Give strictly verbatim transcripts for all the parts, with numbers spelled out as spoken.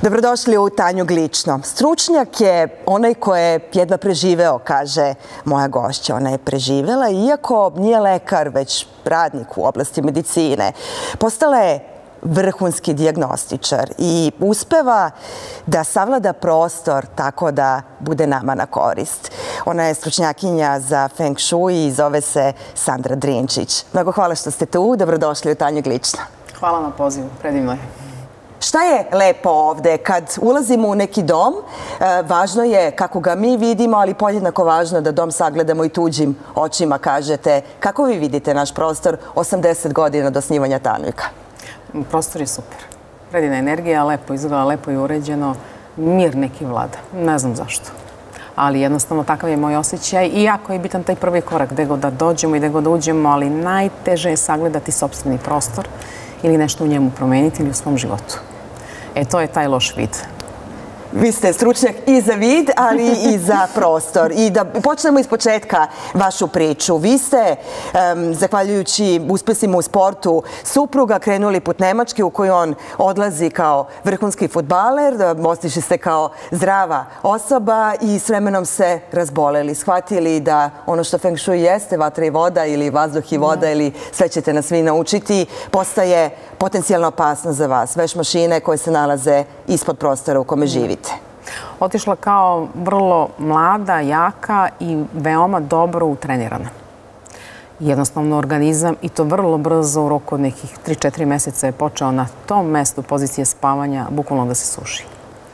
Dobrodošli u Tanju Glično. Stručnjak je onaj ko je jedva preživeo, kaže moja gošća. Ona je preživela, iako nije lekar, već radnik u oblasti medicine. Postala je vrhunski dijagnostičar i uspeva da savlada prostor tako da bude nama na korist. Ona je stručnjakinja za Feng Shui i zove se Sandra Drinčić. Mnogo hvala što ste tu. Dobrodošli u Tanju Glično. Hvala na pozivu. Predivno je. Šta je lepo ovde? Kad ulazimo u neki dom, važno je kako ga mi vidimo, ali podjednako važno da dom sagledamo i tuđim očima, kažete. Kako vi vidite naš prostor osamdeset godina do osnivanja Tanjuka? Prostor je super. Predivna energija, lepo izgleda, lepo je uređeno. Mir neki vlada. Ne znam zašto. Ali jednostavno takav je moj osjećaj. I jako je bitan taj prvi korak, gde god da dođemo i gde god da uđemo, ali najteže je sagledati sopstveni prostor ili nešto u njemu promeniti ili u svom životu. E, to je taj loš vid. Vi ste stručnjak i za vid, ali i za prostor. I da počnemo iz početka vašu priču. Vi ste, zahvaljujući uspesima u sportu, supruga krenuli put Nemačke u koju on odlazi kao vrhunski fudbaler, ostišli ste kao zdrava osoba i s vremenom se razboleli. Shvatili da ono što Feng Shui jeste, vatra i voda ili vazduh i voda ili sve ćete nas vi naučiti, postaje potencijalno opasno za vas. Veš mašine koje se nalaze ispod prostora u kome živite. Otišla kao vrlo mlada, jaka i veoma dobro utrenirana. Jednostavno organizam i to vrlo brzo u roku od nekih tri četiri meseca je počeo na tom mestu pozicije spavanja bukvalno da se suši.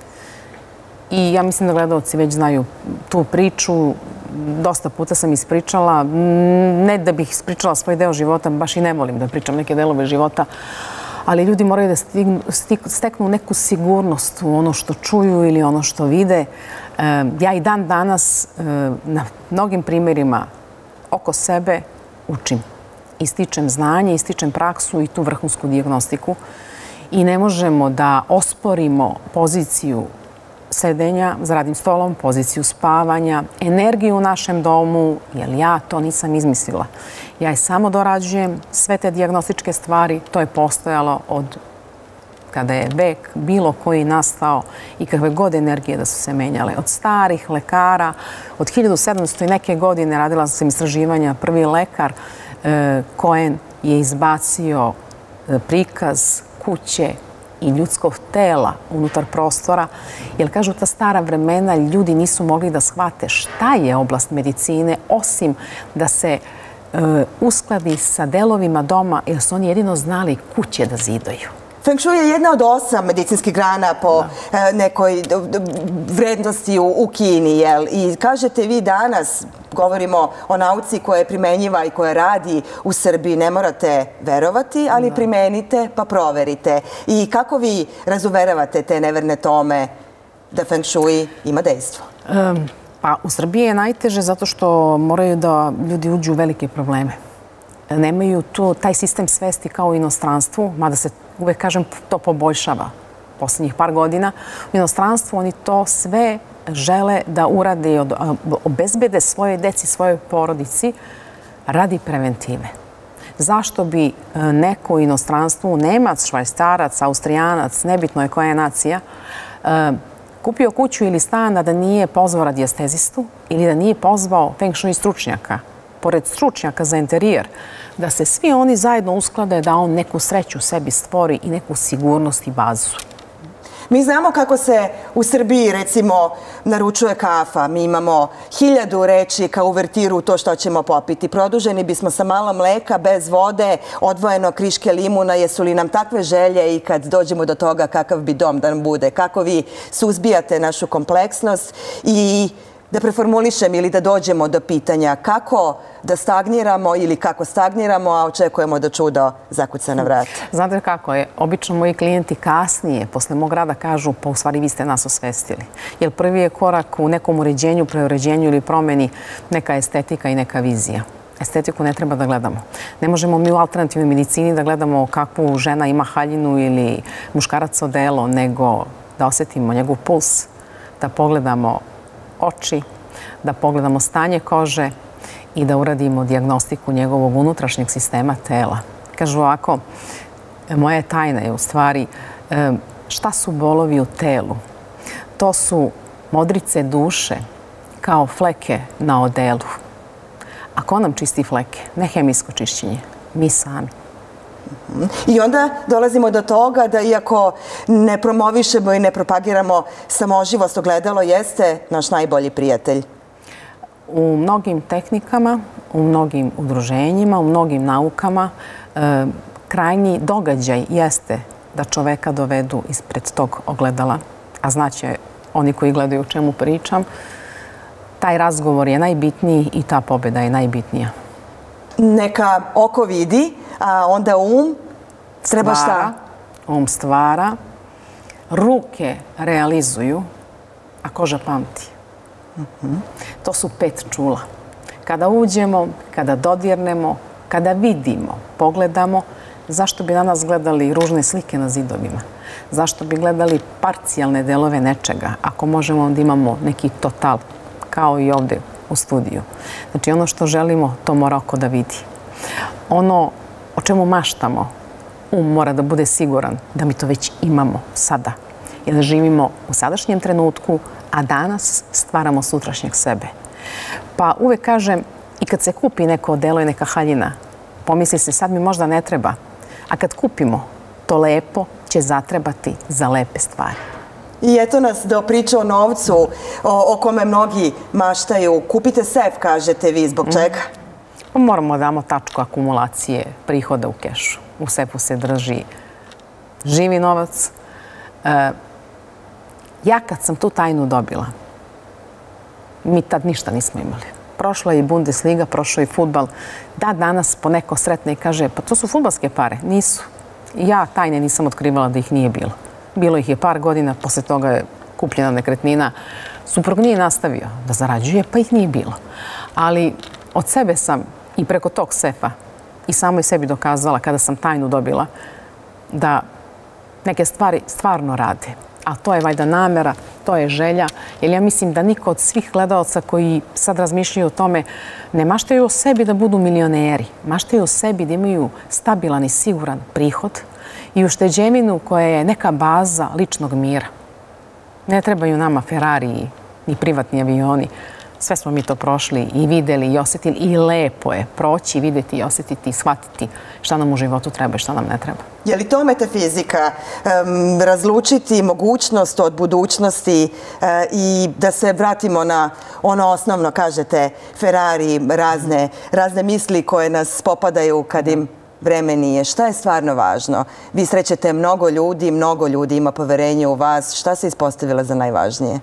I ja mislim da gledalci već znaju tu priču. Dosta puta sam ispričala. Ne da bih ispričala svoj deo života, baš i ne volim da pričam neke delove života, ali ljudi moraju da steknu neku sigurnost u ono što čuju ili ono što vide. Ja i dan danas na mnogim primjerima oko sebe učim. Ističem znanje, ističem praksu i tu vrhunsku dijagnostiku i ne možemo da osporimo poziciju sedenja za radnim stolom, poziciju spavanja, energiju u našem domu, jer ja to nisam izmislila. Ja je samo dorađujem sve te dijagnostičke stvari, to je postojalo od kada je vek bilo koji nastao i kakve god energije da su se menjale. Od starih lekara, od hiljadu sedamsto i neke godine radila sam istraživanja. Prvi lekar Cohen je izbacio prikaz kuće i ljudskog tela unutar prostora, jer kažu ta stara vremena ljudi nisu mogli da shvate šta je oblast medicine, osim da se uskladi sa delovima doma, jer su oni jedino znali kuće da zidaju. Feng Shui je jedna od osam medicinskih grana po nekoj vrednosti u Kini. I kažete vi danas, govorimo o nauci koja je primenjiva i koja radi u Srbiji, ne morate verovati, ali primenite pa proverite. I kako vi razuveravate te neverne tome da Feng Shui ima dejstvo? Pa u Srbiji je najteže zato što moraju da ljudi uđu u velike probleme. Nemaju taj sistem svesti kao u inostranstvu, mada se uvek, kažem, to poboljšava poslednjih par godina. U inostranstvu oni to sve žele da urade i obezbede svoje deci, svojoj porodici radi preventive. Zašto bi neko u inostranstvu, Nemac, Švajstarac, Austrijanac, nebitno je koja je nacija, kupio kuću ili stan, a da nije pozvao radijastezistu ili da nije pozvao Feng Shui stručnjaka, pored stručnjaka za interijer, da se svi oni zajedno usklade da on neku sreću sebi stvori i neku sigurnost i bazu. Mi znamo kako se u Srbiji, recimo, naručuje kafa. Mi imamo hiljadu reči kao uvertiru u to što ćemo popiti. Produženi bismo sa malo mleka, bez vode, odvojeno kriške limuna. Jesu li nam takve želje i kad dođemo do toga kakav bi dom da nam bude? Kako vi suzbijate našu kompleksnost i da preformulišem ili da dođemo do pitanja kako da stagniramo ili kako stagniramo, a očekujemo da čudo zakuca na vrata. Znate kako je? Obično moji klijenti kasnije, posle mog rada, kažu pa u stvari vi ste nas osvestili. Jer prvi je korak u nekom uređenju, preuređenju ili promeni neka estetika i neka vizija. Estetiku ne treba da gledamo. Ne možemo mi u alternativnoj medicini da gledamo kakvu žena ima haljinu ili muškarac odelo, nego da osetimo njegov puls, da pogledamo oči, da pogledamo stanje kože i da uradimo dijagnostiku njegovog unutrašnjeg sistema tela. Kažu ovako, moja tajna je u stvari Šta su bolovi u telu? To su modrice duše kao fleke na odelu. A ko nam čisti fleke? Ne hemijsko čišćenje, mi sami. I onda dolazimo do toga da iako ne promovišemo i ne propagiramo samoživost, ogledalo jeste naš najbolji prijatelj. U mnogim tehnikama, u mnogim udruženjima, u mnogim naukama e, krajnji događaj jeste da čoveka dovedu ispred tog ogledala, a znaće oni koji gledaju o čemu pričam, taj razgovor je najbitniji i ta pobjeda je najbitnija. Neka oko vidi, a onda um treba šta? Um stvara, ruke realizuju, a koža pamti. To su pet čula. Kada uđemo, kada dodirnemo, kada vidimo, pogledamo, zašto bi danas gledali ružne slike na zidovima? Zašto bi gledali parcijalne delove nečega, ako možemo da imamo neki total, kao i ovde u studiju? Znači, ono što želimo, to mora oko da vidi. Ono o čemu maštamo, um mora da bude siguran da mi to već imamo sada. I da živimo u sadašnjem trenutku, a danas stvaramo sutrašnjeg sebe. Pa uvek kažem, i kad se kupi neko odelo i neka haljina, pomisli se sad mi možda ne treba, a kad kupimo, to lepo će zatrebati za lepe stvari. I eto nas do priče o novcu, o, o kome mnogi maštaju. Kupite sef, kažete vi, zbog čega? Pa moramo da damo tačku akumulacije prihoda u kešu. U sefu se drži živi novac. E, ja kad sam tu tajnu dobila, mi tad ništa nismo imali. Prošla je i Bundesliga, prošao je i fudbal. Da, danas poneko sretne i kaže, pa to su fudbalske pare. Nisu. Ja tajne nisam otkrivala da ih nije bilo. Bilo ih je par godina, posle toga je kupljena nekretnina. Suprug nije nastavio da zarađuje, pa ih nije bilo. Ali od sebe sam i preko tog sefa i samoj sebi dokazala kada sam tajnu dobila da neke stvari stvarno rade. A to je valjda namera, to je želja. Jer ja mislim da niko od svih gledalca koji sad razmišljaju o tome ne maštaju o sebi da budu milioneri. Maštaju o sebi da imaju stabilan i siguran prihod i ušteđevinu koja je neka baza ličnog mira. Ne trebaju nama Ferrari ni privatni avioni. Sve smo mi to prošli i videli i osjetili i lepo je proći, vidjeti i osjetiti i shvatiti šta nam u životu treba i šta nam ne treba. Je li to metafizika? Um, razlučiti mogućnost od budućnosti uh, i da se vratimo na ono osnovno, kažete, Ferrari, razne, razne misli koje nas popadaju kad im vreme nije. Šta je stvarno važno? Vi srećete mnogo ljudi, mnogo ljudi ima poverenje u vas. Šta se ispostavila za najvažnije?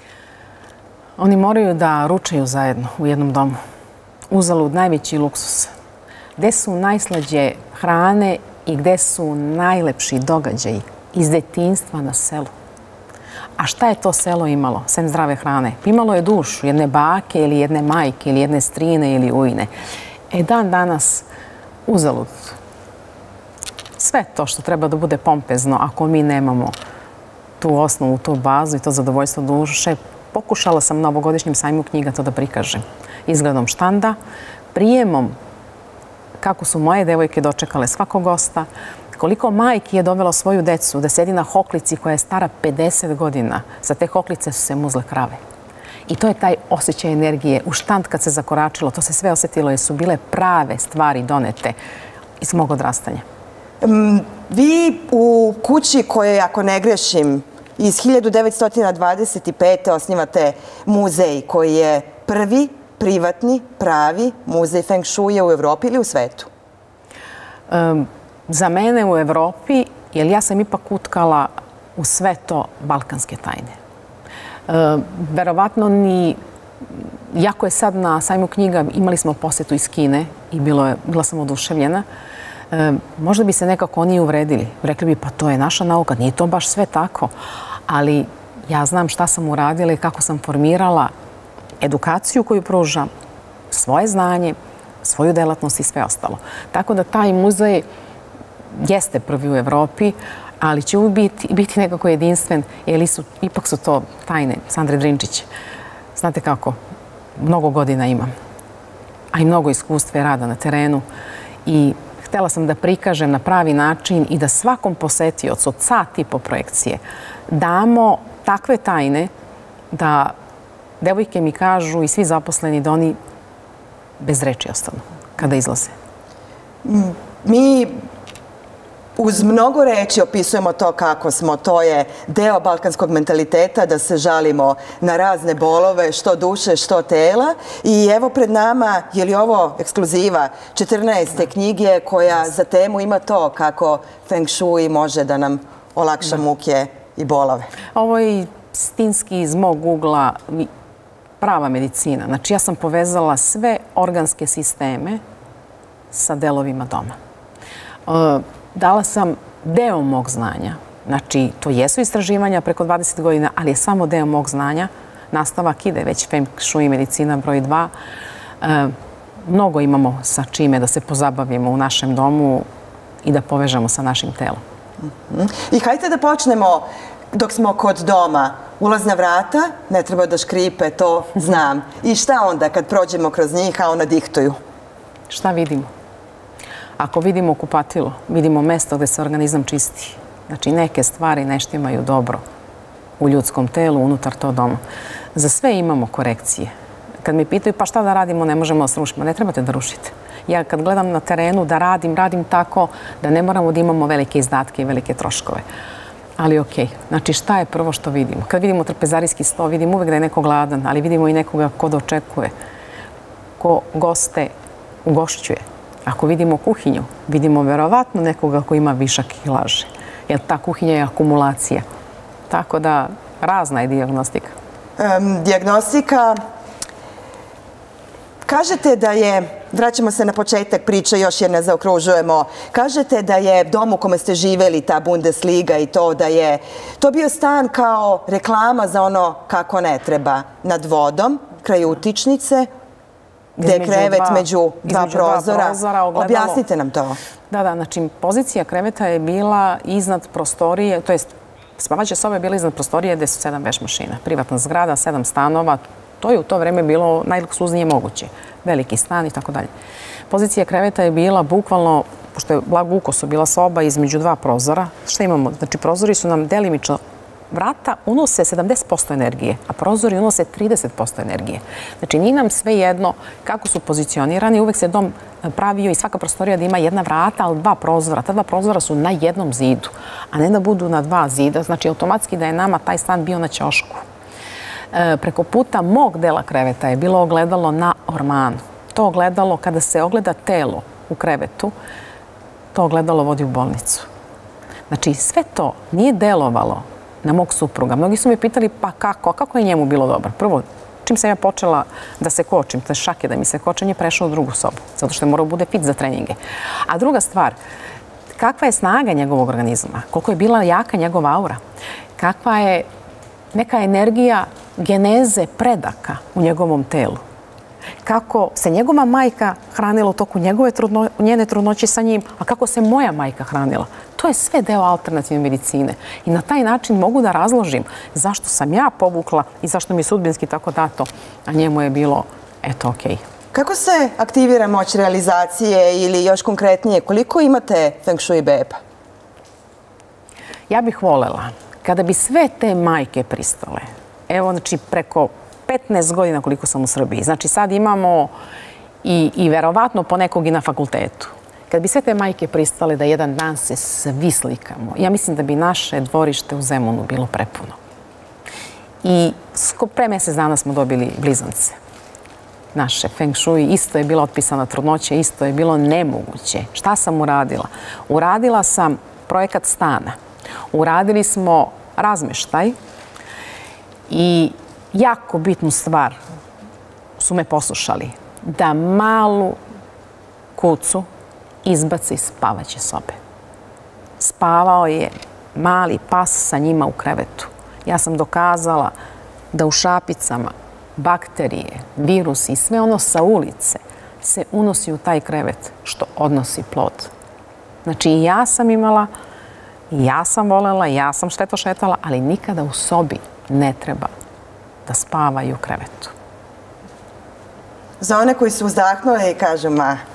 Oni moraju da ručaju zajedno u jednom domu. Uzalud najveći luksus. Gde su najslađe hrane i gde su najlepši događaji iz detinjstva na selu. A šta je to selo imalo, sem zdrave hrane? Imalo je dušu jedne bake ili jedne majke ili jedne strine ili ujne. E dan danas uzalud. Sve to što treba da bude pompezno, ako mi nemamo tu osnovu, tu bazu i to zadovoljstvo duše, pokušala sam na ovogodišnjem sajmu knjiga to da prikažem. Izgledom štanda, prijemom kako su moje devojke dočekale svakog gosta, koliko majki je dovelo svoju decu da sedi na hoklici koja je stara pedeset godina. Sa te hoklice su se muzle krave. I to je taj osjećaj energije. U štand kad se zakoračilo, to se sve osjetilo jer su bile prave stvari donete iz mog odrastanja. Um, vi u kući koje, ako ne grešim, iz hiljadu devetsto dvadeset pete. osnivate muzej koji je prvi privatni, pravi muzej Feng Shuija u Evropi ili u svetu? Um, za mene u Evropi, jer ja sam ipak utkala u sve to balkanske tajne. Um, verovatno ni, jako je sad na sajmu knjiga, imali smo posjetu iz Kine i bilo je, bila sam oduševljena. Um, možda bi se nekako oni uvredili. Rekli bi, pa to je naša nauka, nije to baš sve tako. Ali ja znam šta sam uradila i kako sam formirala edukaciju koju pružam, svoje znanje, svoju delatnost i sve ostalo. Tako da taj muzej jeste prvi u Evropi, ali će uvijek biti, biti nekako jedinstven, jer su, ipak su to tajne Sandre Drinčić. Znate kako, mnogo godina imam, a i mnogo iskustva i rada na terenu i htela sam da prikažem na pravi način i da svakom posetiocu od sat i po projekcije damo takve tajne da devojke mi kažu i svi zaposleni da oni bez reči ostanu kada izlaze. Mi uz mnogo reči opisujemo to kako smo. To je deo balkanskog mentaliteta da se žalimo na razne bolove, što duše, što tela. I evo pred nama, je li ovo ekskluziva četrnaeste knjige koja za temu ima to kako Feng Shui može da nam olakša muke i bolove. Ovo je istinski iz mog ugla prava medicina. Znači ja sam povezala sve organske sisteme sa delovima doma. Dala sam deo mog znanja. Znači, to jesu istraživanja preko dvadeset godina, ali je samo deo mog znanja. Nastavak ide već Feng Shui medicina broj dva. Mnogo imamo sa čime da se pozabavimo u našem domu i da povežemo sa našim telom. I hajde da počnemo dok smo kod doma. Ulazna vrata, ne treba da škripe, to znam. I šta onda kad prođemo kroz njih, a ona diktuju? Šta vidimo? Ako vidimo kupatilo, vidimo mesto gde se organizam čisti. Znači, neke stvari ne štimaju dobro u ljudskom telu, unutar to doma. Za sve imamo korekcije. Kad mi pitaju pa šta da radimo, ne možemo da srušimo. Ne trebate da rušite. Ja kad gledam na terenu da radim, radim tako da ne moramo da imamo velike izdatke i velike troškove. Ali okej. Znači, šta je prvo što vidimo? Kad vidimo trpezarijski sto, vidimo uvek da je neko gladan, ali vidimo i nekoga ko dočekuje, ko goste ugošćuje. Ako vidimo kuhinju, vidimo verovatno nekoga ko ima višak kilaže. Jer ta kuhinja je akumulacija. Tako da, razna je dijagnostika. Dijagnostika. Kažete da je, vraćamo se na početak priče, još jer ne zaokružujemo, kažete da je dom u kome ste živeli, ta Bundesliga i to, da je to bio stan kao reklama za ono kako ne treba. Nad vodom, kraj utičnice, gde je krevet među dva prozora. Objasnite nam to. Da, da, znači pozicija kreveta je bila iznad prostorije, to jest spavaće sobe je bila iznad prostorije gde su sedam veš mašina. Privatna zgrada, sedam stanova, to je u to vreme bilo najluksuznije moguće. Veliki stan i tako dalje. Pozicija kreveta je bila bukvalno, pošto je blag ukosu bila soba između dva prozora. Šta imamo? Znači prozori su nam delimično, vrata unose sedamdeset posto energije, a prozori unose trideset posto energije. Znači, nije nam sve jedno kako su pozicionirani. Uvek se dom pravio i svaka prostorija da ima jedna vrata, ali dva prozora. Ta dva prozora su na jednom zidu, a ne da budu na dva zida. Znači, automatski da je nama taj stan bio na ćošku. Preko puta mog dela kreveta je bilo ogledalo na ormanu. To ogledalo, kada se ogleda telo u krevetu, to ogledalo vodi u bolnicu. Znači, sve to nije delovalo na mog supruga. Mnogi su me pitali pa kako, a kako je njemu bilo dobro? Prvo, čim sam ja počela da se kočim, te šake da mi se koče, on je prešao u drugu sobu, zato što je morao bude fit za treninge. A druga stvar, kakva je snaga njegovog organizma? Koliko je bila jaka njegova aura? Kakva je neka energija geneze predaka u njegovom telu? Kako se njegova majka hranila u toku njegove trudno, njene trudnoće sa njim, a kako se moja majka hranila? To je sve deo alternativne medicine. I na taj način mogu da razložim zašto sam ja povukla i zašto mi je sudbinski tako dato, a njemu je bilo, eto, okej. Kako se aktivira moć realizacije ili još konkretnije, koliko imate Feng Shui beba? Ja bih volela, kada bi sve te majke pristale, evo, znači, preko petnaest godina koliko sam u Srbiji. Znači sad imamo i, i verovatno ponekog i na fakultetu. Kad bi sve te majke pristale da jedan dan se svi slikamo, ja mislim da bi naše dvorište u Zemunu bilo prepuno. I pre mjesec dana smo dobili blizance. Naše Feng Shui, isto je bila otpisana trudnoća, isto je bilo nemoguće. Šta sam uradila? Uradila sam projekat stana. Uradili smo razmeštaj i jako bitnu stvar su me poslušali, da malu kucu izbaci iz spavaće sobe. Spavao je mali pas sa njima u krevetu. Ja sam dokazala da u šapicama bakterije, virusi i sve ono sa ulice se unosi u taj krevet što odnosi plod. Znači i ja sam imala, i ja sam volela, i ja sam šteto šetala, ali nikada u sobi ne treba da spavaju u krevetu. Za one koji su uzdahnuli i kažu, ma,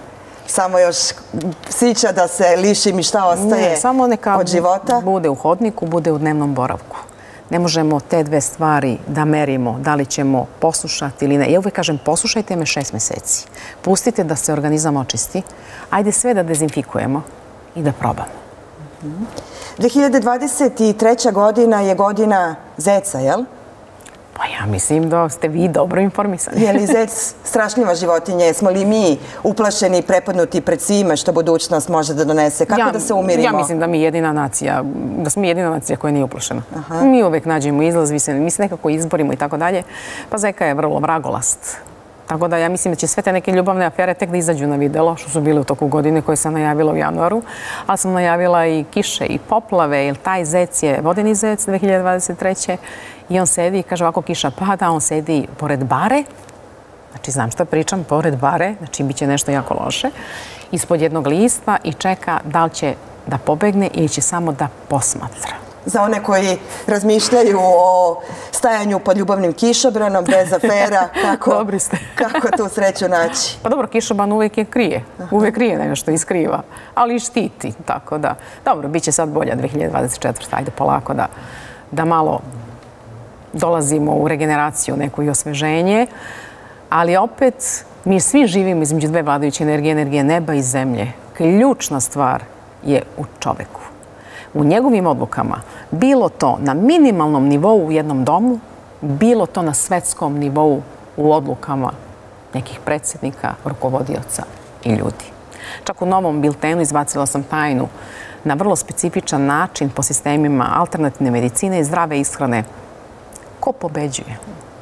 samo još sića da se lišim i šta ostaje Ne, samo neka od života? bude u hodniku, bude u dnevnom boravku. Ne možemo te dve stvari da merimo, da li ćemo poslušati ili ne. Ja uvek kažem, poslušajte me šest meseci. Pustite da se organizam očisti. Ajde sve da dezinfikujemo i da probamo. dve hiljade dvadeset treća. godina je godina zeca, jel? Pa ja mislim da ste vi dobro informisani. Je li zec strašljiva životinja? Jesmo li mi uplašeni i prepadnuti pred svime što budućnost može da donese? Kako da se umirimo? Ja mislim da mi jedina nacija, da smo jedina nacija koja nije uplašena. Mi uvek nađemo izlaz, mi se nekako izborimo i tako dalje. Pa zeka je vrlo vragolast. Tako da ja mislim da će sve te neke ljubavne afere tek da izađu na videlo, što su bile u toku godine koje sam najavila u januaru. Ali sam najavila i kiše i poplave, jer taj zec je vodeni zec dve hiljade dvadeset treće. I on sedi i kaže ovako kiša pada, on sedi pored bare. Znači znam šta pričam, pored bare, znači bit će nešto jako loše. Ispod jednog lista i čeka da li će da pobegne ili će samo da posmatra. Za one koji razmišljaju o stajanju pod ljubavnim kišobranom, bez afera, kako, Dobri ste. kako tu sreću naći? Pa dobro, kišobran uvek je krije. Uvek krije nešto i skriva. Ali i štiti, tako da. Dobro, bit će sad bolja dve hiljade dvadeset četvrta. Ajde polako da, da malo dolazimo u regeneraciju, neku i osveženje. Ali opet, mi svi živimo između dve vladajuće energije, energije neba i zemlje. Ključna stvar je u čoveku. U njegovim odlukama, bilo to na minimalnom nivou u jednom domu, bilo to na svetskom nivou u odlukama nekih predsjednika, rukovodioca i ljudi. Čak u novom biltenu izbacila sam tajnu na vrlo specifičan način po sistemima alternativne medicine i zdrave ishrane. Ko pobeđuje?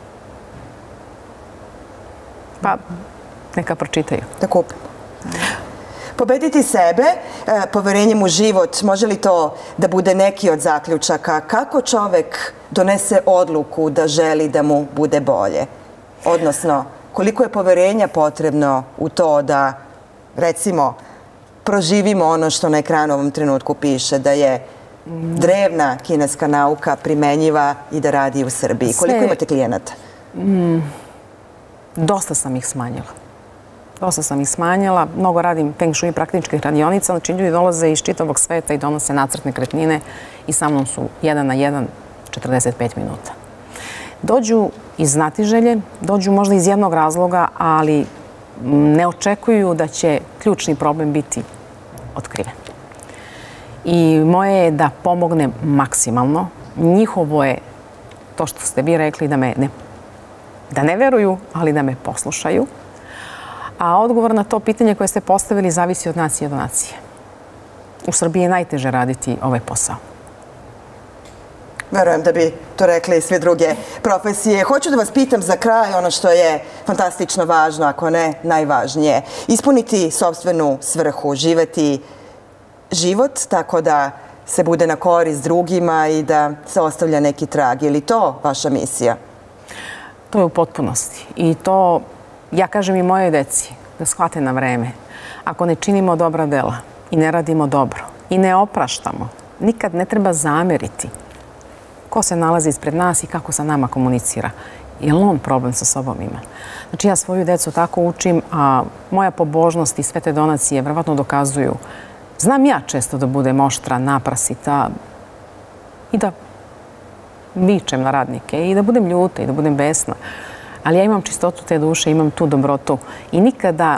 Pa, neka pročitaju. Da kupimo. Pobediti sebe, poverenjem u život, može li to da bude neki od zaključaka? Kako čovek donese odluku da želi da mu bude bolje? Odnosno, koliko je poverenja potrebno u to da, recimo, proživimo ono što na ekranu u ovom trenutku piše, da je drevna kineska nauka primenjiva i da radi u Srbiji. Koliko imate klijenata? Dosta sam ih smanjila. Dosta sam ih smanjila. Mnogo radim feng shui praktičkih radionica. Znači, ljudi dolaze iz čitavog sveta i donose nacrt nekretnine i sa mnom su jedan na jedan četrdeset pet minuta. Dođu iz znatiželje, dođu možda iz jednog razloga, ali ne očekuju da će ključni problem biti otkriven. I moje je da pomognem maksimalno. Njihovo je to što ste vi rekli da me ne, da ne veruju, ali da me poslušaju. A odgovor na to pitanje koje ste postavili zavisi od nacije do nacije. U Srbiji je najteže raditi ovaj posao. Verujem da bi to rekli i sve druge profesije. Hoću da vas pitam za kraj ono što je fantastično važno, ako ne najvažnije. Ispuniti sopstvenu svrhu, živeti život tako da se bude na korist drugima i da se ostavlja neki trag. Je li to vaša misija? To je u potpunosti. I to, ja kažem i mojoj deci, da shvate na vreme. Ako ne činimo dobra dela i ne radimo dobro i ne opraštamo, nikad ne treba zameriti ko se nalazi ispred nas i kako sa nama komunicira. Jer on problem sa sobom ima. Znači, ja svoju decu tako učim, a moja pobožnost i sve te donacije vrlo dokazuju. Znam ja često da budem oštra, naprasita i da vičem na radnike i da budem ljuta i da budem besna. Ali ja imam čistotu te duše, imam tu dobrotu i nikada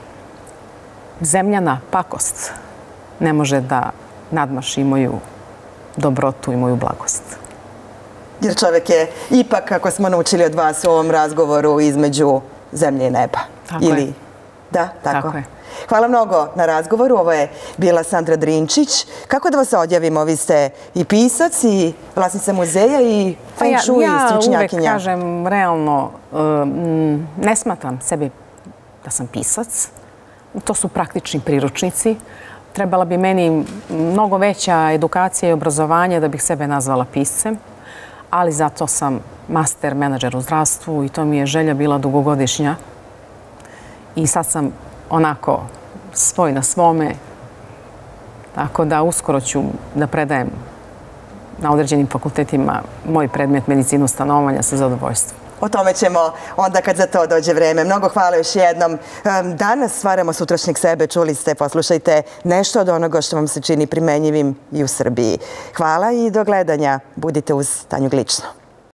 zemljana pakost ne može da nadmaši moju dobrotu i moju blagost. Jer čovjek je ipak, kako smo naučili od vas u ovom razgovoru, između zemlje i neba. Tako Ili... je. Da, tako. Tako je. Hvala mnogo na razgovoru. Ovo je bila Sandra Drinčić. Kako da vas odjavimo? Vi ste i pisac, i vlasnica muzeja, i feng shui stručnjakinja. Ja uvek kažem, realno, ne smatram sebe da sam pisac. To su praktični priručnici. Trebala bi meni mnogo veća edukacija i obrazovanje da bih sebe nazvala piscem. Ali zato sam master menadžer u zdravstvu i to mi je želja bila dugogodišnja. I sad sam onako svoj na svome, tako da uskoro ću da predajem na određenim fakultetima moj predmet medicinu stanovanja sa zadovoljstvom. O tome ćemo onda kad za to dođe vreme. Mnogo hvala još jednom. Danas stvaramo sutrašnjeg sebe, čuli ste, poslušajte nešto od onoga što vam se čini primenjivim i u Srbiji. Hvala i do gledanja. Budite uz Tanju Glično.